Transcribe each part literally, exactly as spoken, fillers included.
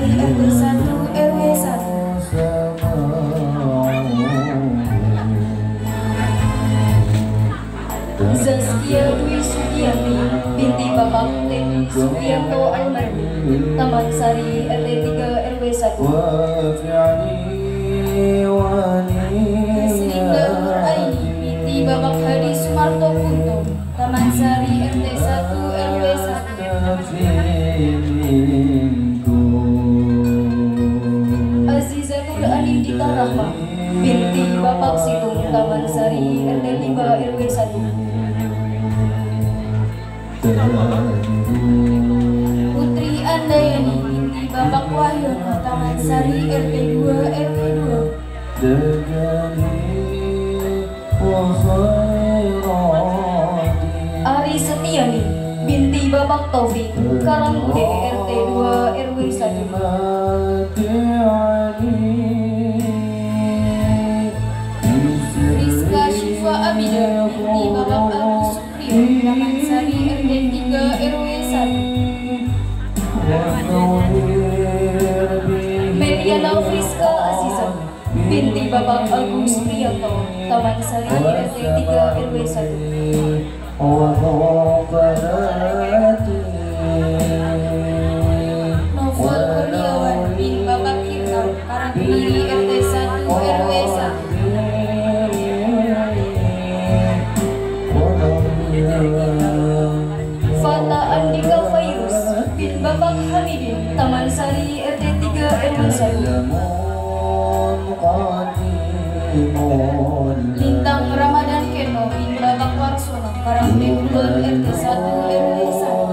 R T satu R W satu. Zaskia Dwi Sugiyanti binti Bapak Teddy Sugiyanto almarhum Taman Sari R T tiga R W satu. Serinda Nuraini binti Bapak Hadi Sumarto Kunto Taman Sari R T satu R W satu. Azizatul Anindita Rahma binti Bapak Situng Taman Sari R T lima R W satu. Putri Andayani binti Bapak Wahyono Taman Sari R T dua R W dua. Ari Setiani binti Bapak Taufik Karanggude R T dua R W satu. Rizka Syifa Abida binti Bapak Agus Supriyo Taman Sari R T tiga R W satu. Mediana Friska Aziza binti Bapak Agus Priyanto Taman Sari R T tiga R W satu. Novel Kurniawan bin Bapak Kirkam Karangkiri R T satu R W satu. Fata Andika Fairus bin Bapak Hamidin Taman Sari R T tiga R W satu. Lintang Ramadan Keno bin Bapak Warsono Karangdengkulon R T satu R W satu.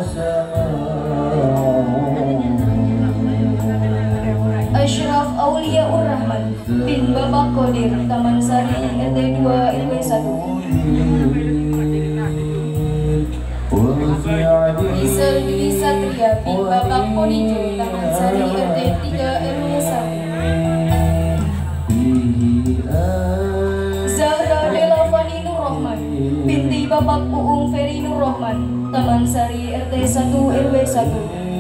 Ashraf Aulia Urrahman bin Bapak Kodir Taman Sari R T dua R W satu. Isel Dwi Satria bin Bapak Ponijo Taman Sari R T tiga R W satu. Zahra Delavani Nur Rahman binti Bapak Uung Ferry Nur Rahman Taman Sari R T satu R W satu.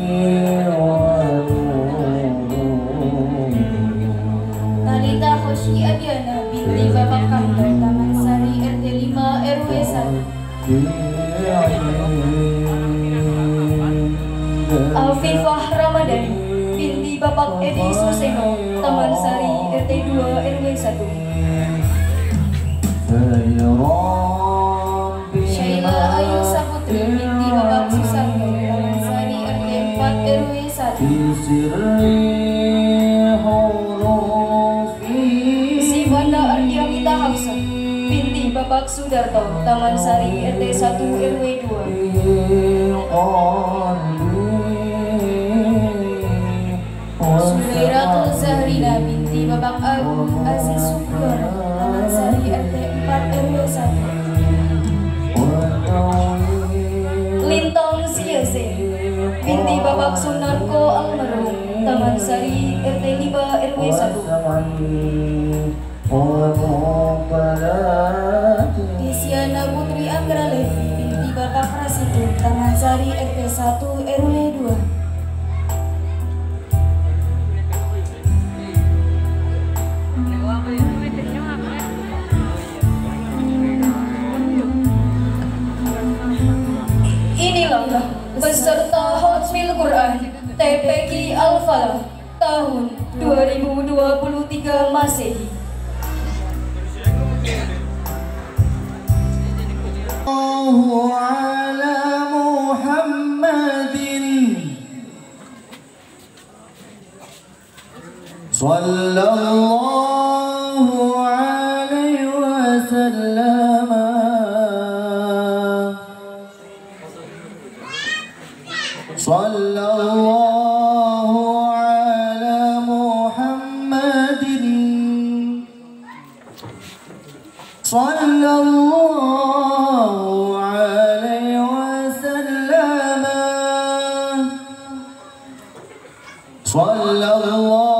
Talita Khoshi Adiana binti Bapak Kantor Taman Sari R T lima R W satu. Afifah Ramadhani binti Bapak Edi Suseno Taman Sari R T dua R W satu. Syaila Ayu Saputri binti Bapak Susanto Taman Sari R T empat R W satu. Sivanda Ardiamita Hafsah binti Bapak Sudarto Taman Sari R T satu R W dua. Sudairatul Zahrina binti Bapak Agung Aziz Supriyono Taman Sari R T empat R W satu. Lintong Siase binti Bapak Sunarko almarhum Taman Sari R T lima R W satu. Tisyana Putri Anggra Levi binti Bapak Prasidun Taman Sari R T satu R W dua. Inilah peserta Hot Wheel Quran T P Q Al-Falah tahun dua ribu dua puluh tiga Masehi. Sallallahu ala Muhammadin Sallallahu alaihi wasallam. Sallallahu ala Muhammadin Sallallahu alaihi wasallam. Sallallahu